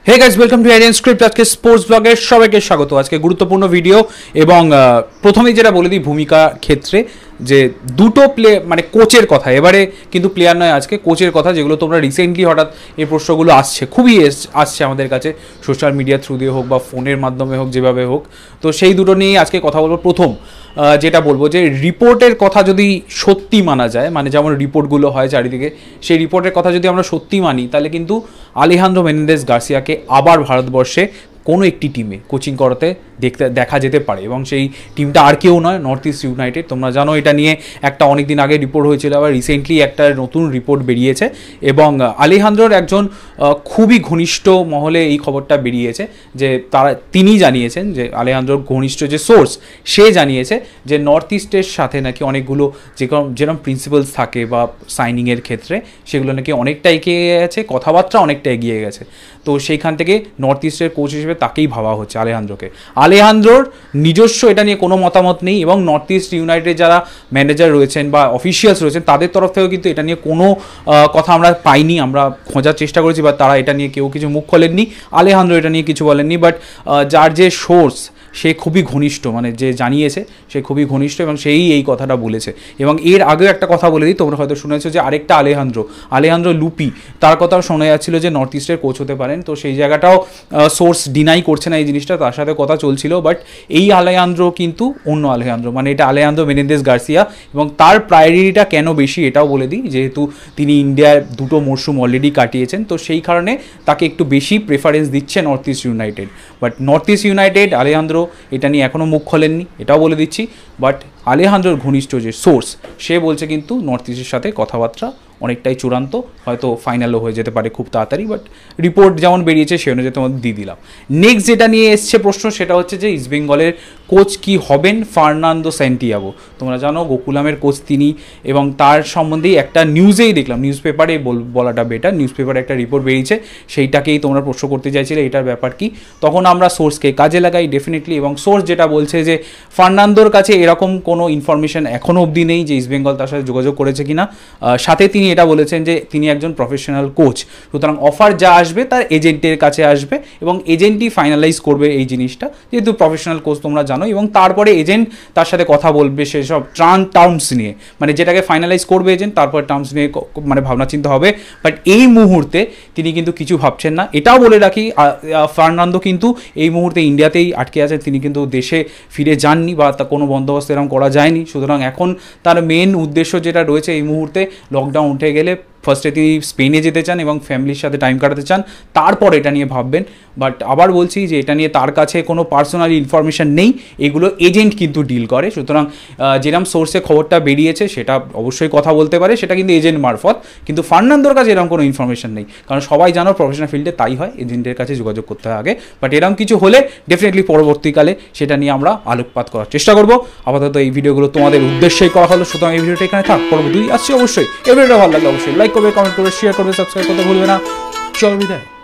Hey guys welcome to एरियन script. आज के स्पोर्ट्स ब्लगे सबाइके स्वागत। आज के गुरुत्वपूर्ण भिडियो एवं प्रथमेই যেটা বলে দিই ভূমিকা ক্ষেত্রে যে দুটো প্লে মানে কোচের কথা, এবারে কিন্তু প্লেয়ার নয়, আজকে কোচের কথা, যেগুলো তোমরা রিসেন্টলি হঠাৎ এই প্রশ্নগুলো আসছে, খুবই আসছে আমাদের কাছে সোশ্যাল মিডিয়া থ্রু দিয়ে হোক বা ফোনের মাধ্যমে হোক, যেভাবে হোক। তো সেই দুটো নিয়েই আজকে কথা বলবো। প্রথম যেটা বলবো যে রিপোর্টের কথা যদি সত্যি মানা যায়, মানে যেমন রিপোর্টগুলো হয় চারিদিকে, সেই রিপোর্টের কথা যদি আমরা সত্যি মানি, তাহলে কিন্তু আলেহান্দ্রো মেনেন্দেজ গার্সিয়াকে আবার ভারতবর্ষে কোনো একটি টিমে কোচিং করাতে দেখা যেতে পারে, এবং সেই টিমটা আর কেউ নয়, নর্থ ইস্ট ইউনাইটেড। তোমরা জানো এটা নিয়ে একটা অনেক দিন আগে রিপোর্ট হয়েছিল, আবার রিসেন্টলি একটা নতুন রিপোর্ট বেরিয়েছে, এবং আলেহান্দ্রোর একজন খুবই ঘনিষ্ঠ মহলে এই খবরটা বেরিয়েছে যে তিনি জানিয়েছেন যে আলেহান্দ্রোর ঘনিষ্ঠ যে সোর্স, সে জানিয়েছে যে নর্থ ইস্টের সাথে নাকি অনেকগুলো যেরকম প্রিন্সিপালস থাকে বা সাইনিংয়ের ক্ষেত্রে, সেগুলো নাকি অনেকটা এগিয়ে গেছে, কথাবার্তা অনেকটা এগিয়ে গেছে। তো সেইখান থেকে নর্থ ইস্টের কোচ হিসেবে তাকেই ভাবা হচ্ছে আলেহান্দ্রোকে। আলেহান্দ্রোর নিজস্ব এটা নিয়ে কোনো মতামত নেই, এবং নর্থ ইস্ট ইউনাইটেড যারা ম্যানেজার রয়েছেন বা অফিসিয়ালস রয়েছেন তাদের তরফ থেকেও কিন্তু এটা নিয়ে কোনো কথা আমরা পাইনি। আমরা খোঁজার চেষ্টা করেছি, বা তারা এটা নিয়ে কেউ কিছু মুখ খোলেননি, আলেহান্দ্রো এটা নিয়ে কিছু বলেননি। বাট যার যে সোর্স, সে খুবই ঘনিষ্ঠ, মানে যে জানিয়েছে সে খুবই ঘনিষ্ঠ, এবং সেই এই কথাটা বলেছে। এবং এর আগেও একটা কথা বলে দিই, তোমরা হয়তো শুনেছো যে আরেকটা আলেহান্দ্রো লুপি, তার কথাও শোনা যাচ্ছিল যে নর্থ ইস্টের কোচ হতে পারেন। তো সেই জায়গাটাও সোর্স ডিনাই করছে না এই জিনিসটা, তার সাথে কথা চলছিল। বাট এই আলেহান্দ্রো কিন্তু অন্য আলেহান্দ্রো, মানে এটা আলেহান্দ্রো মেনেন্দেজ গার্সিয়া, এবং তার প্রায়োরিটিটা কেন বেশি এটাও বলে দিই, যেহেতু তিনি ইন্ডিয়ার দুটো মরশুম অলরেডি কাটিয়েছেন, তো সেই কারণে তাকে একটু বেশি প্রেফারেন্স দিচ্ছে North East United. But North East United Alejandro এটা নিয়ে এখনও মুখ খোলেননি, এটাও বলে দিচ্ছি। বাট আলেহান্দ্রোর ঘনিষ্ঠ যে সোর্স, সে বলছে কিন্তু নর্থ ইস্টের সাথে কথাবার্তা অনেকটাই চূড়ান্ত, হয়তো ফাইনালও হয়ে যেতে পারে খুব তাড়াতাড়ি। বাট রিপোর্ট যেমন বেরিয়েছে সে অনুযায়ী তোমাদের দিয়ে দিলাম। নেক্সট যেটা নিয়ে এসছে প্রশ্ন, সেটা হচ্ছে যে ইস্টবেঙ্গলের কোচ কি হবেন ফার্নান্দো স্যান্টিয়াগো। তোমরা জানো গোকুলামের কোচ তিনি, এবং তার সম্বন্ধেই একটা নিউজেই দেখলাম, নিউজ পেপারে বলাটা বেটার, নিউজ পেপারে একটা রিপোর্ট বেরিয়েছে, সেইটাকেই তোমরা প্রশ্ন করতে চাইছিলে এটার ব্যাপার কি। তখন আমরা সোর্সকে কাজে লাগাই ডেফিনেটলি, এবং সোর্স যেটা বলছে যে ফার্নান্দোর কাছে এরকম কোনো ইনফরমেশন এখনও অবধি নেই যে ইস্টবেঙ্গল তার সাথে যোগাযোগ করেছে কিনা। সাথে তিনি এটা বলেছেন যে তিনি একজন প্রফেশনাল কোচ, সুতরাং অফার যা আসবে তার এজেন্টের কাছে আসবে, এবং এজেন্টই ফাইনালাইজ করবে এই জিনিসটা, যেহেতু প্রফেশনাল কোচ তোমরা জানো। এবং তারপরে এজেন্ট তার সাথে কথা বলবে সেসব টার্মস নিয়ে, মানে যেটাকে ফাইনালাইজ করবে এজেন্ট, তারপর টার্মস নিয়ে মানে ভাবনা চিন্তা হবে। বাট এই মুহূর্তে তিনি কিন্তু কিছু ভাবছেন না। এটাও বলে রাখি, ফার্নান্দো কিন্তু এই মুহূর্তে ইন্ডিয়াতেই আটকে আছে, তিনি কিন্তু দেশে ফিরে যাননি, বা তা কোনো বন্দোবস্ত এরকম করা যায়নি। সুতরাং এখন তার মেন উদ্দেশ্য যেটা রয়েছে এই মুহূর্তে, লকডাউন উঠে গেলে ফার্স্টে তিনি স্পেনে যেতে চান এবং ফ্যামিলির সাথে টাইম কাটাতে চান, তারপর এটা নিয়ে ভাববেন। বাট আবার বলছি যে এটা নিয়ে তার কাছে কোনো পার্সোনাল ইনফরমেশান নেই, এগুলো এজেন্ট কিন্তু ডিল করে। সুতরাং যেরকম সোর্সে খবরটা বেরিয়েছে সেটা অবশ্যই কথা বলতে পারে, সেটা কিন্তু এজেন্ট মারফত, কিন্তু ফার্নান্দোর কাছে এরকম কোনো ইনফরমেশান নেই, কারণ সবাই জানো প্রফেশনাল ফিল্ডে তাই হয়, এজেন্টের কাছে যোগাযোগ করতে হয় আগে। বাট এরকম কিছু হলে ডেফিনেটলি পরবর্তীকালে সেটা নিয়ে আমরা আলোকপাত করার চেষ্টা করবো। আপাতত এই ভিডিওগুলো তোমাদের উদ্দেশ্যেই করা হলো, সুতরাং এই ভিডিওটা এখানে থাক, পরবর্তী আসছে অবশ্যই। এই ভিডিওটা ভালো লাগলে অবশ্যই লাইক করবে, কমেন্ট করবে, শেয়ার করবে, সাবস্ক্রাইব করতে ভুলবে না। চল বিদায়।